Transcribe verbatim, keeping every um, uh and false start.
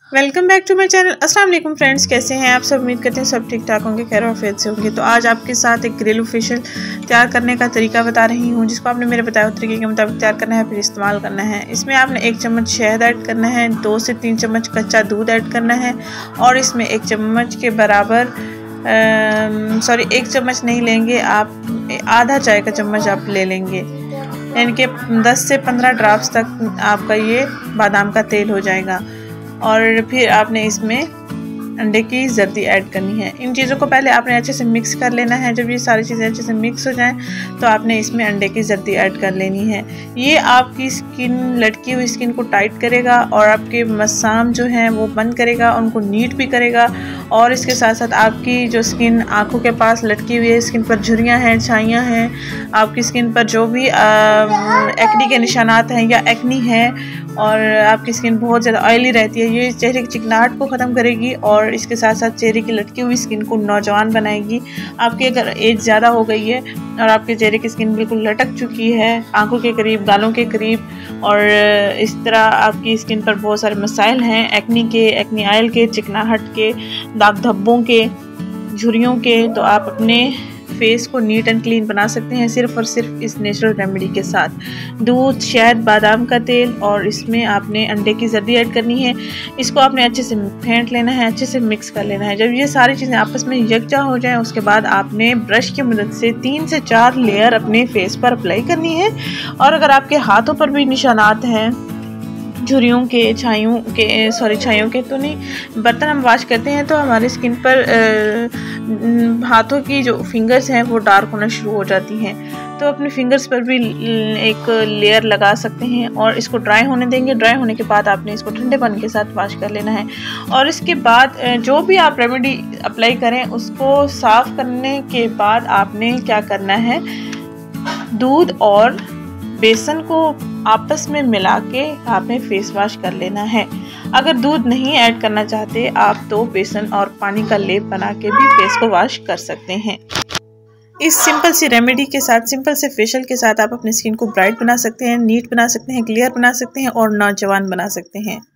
Welcome back to my channel. अस्सलाम वालेकुम friends, कैसे हैं आप सब? उम्मीद करते हैं सब ठीक ठाक होंगे, खैर आफियत से होंगे। तो आज आपके साथ एक घरेलू फेशियल तैयार करने का तरीका बता रही हूं, जिसको आपने मेरे बताए हुए तरीके के मुताबिक तैयार करना है, फिर इस्तेमाल करना है। इसमें आपने एक चम्मच शहद ऐड करना है, दो से तीन चम्मच कच्चा दूध ऐड करना है और इसमें एक चम्मच के बराबर सॉरी एक चम्मच नहीं लेंगे आप, आधा चाय का चम्मच आप ले लेंगे, यानी कि दस से पंद्रह ड्रॉप्स तक आपका ये बादाम का तेल हो जाएगा। और फिर आपने इसमें अंडे की जर्दी ऐड करनी है। इन चीज़ों को पहले आपने अच्छे से मिक्स कर लेना है। जब ये सारी चीज़ें अच्छे से मिक्स हो जाएं तो आपने इसमें अंडे की जर्दी ऐड कर लेनी है। ये आपकी स्किन, लटकी हुई स्किन को टाइट करेगा और आपके मसाम जो हैं वो बंद करेगा, उनको नीट भी करेगा। और इसके साथ साथ आपकी जो स्किन आँखों के पास लटकी हुई है, स्किन पर झुर्रियाँ हैं, छाइयाँ हैं, आपकी स्किन पर जो भी एक्नी के निशानात हैं या एक्नी है और आपकी स्किन बहुत ज़्यादा ऑयली रहती है, ये चेहरे की चिकनाहट को ख़त्म करेगी और इसके साथ साथ चेहरे की लटकी हुई स्किन को नौजवान बनाएगी। आपकी अगर एज ज़्यादा हो गई है और आपके चेहरे की स्किन बिल्कुल लटक चुकी है, आंखों के करीब, गालों के करीब, और इस तरह आपकी स्किन पर बहुत सारे मसाइल हैं, एक्नी के, एक्नी ऑयल के, चिकनाहट के, दाग धब्बों के, झुर्रियों के, तो आप अपने फेस को नीट एंड क्लीन बना सकते हैं सिर्फ और सिर्फ इस नेचुरल रेमेडी के साथ। दूध, शहद, बादाम का तेल और इसमें आपने अंडे की जर्दी ऐड करनी है। इसको आपने अच्छे से फेंट लेना है, अच्छे से मिक्स कर लेना है। जब ये सारी चीज़ें आपस में यकजा हो जाएं उसके बाद आपने ब्रश की मदद से तीन से चार लेयर अपने फेस पर अप्लाई करनी है। और अगर आपके हाथों पर भी निशानात हैं झुर्रियों के, छाइयों के, सॉरी छाइयों के तो नहीं, बर्तन हम वॉश करते हैं तो हमारी स्किन पर आ, हाथों की जो फिंगर्स हैं वो डार्क होना शुरू हो जाती हैं, तो अपने फिंगर्स पर भी एक लेयर लगा सकते हैं और इसको ड्राई होने देंगे। ड्राई होने के बाद आपने इसको ठंडे पानी के साथ वॉश कर लेना है। और इसके बाद जो भी आप रेमेडी अप्लाई करें उसको साफ़ करने के बाद आपने क्या करना है, दूध और बेसन को आपस में मिला के आपने फेस वॉश कर लेना है। अगर दूध नहीं ऐड करना चाहते आप तो बेसन और पानी का लेप बना के भी फेस को वॉश कर सकते हैं। इस सिंपल सी रेमेडी के साथ, सिंपल से फेशियल के साथ आप अपनी स्किन को ब्राइट बना सकते हैं, नीट बना सकते हैं, क्लियर बना सकते हैं और नौजवान बना सकते हैं।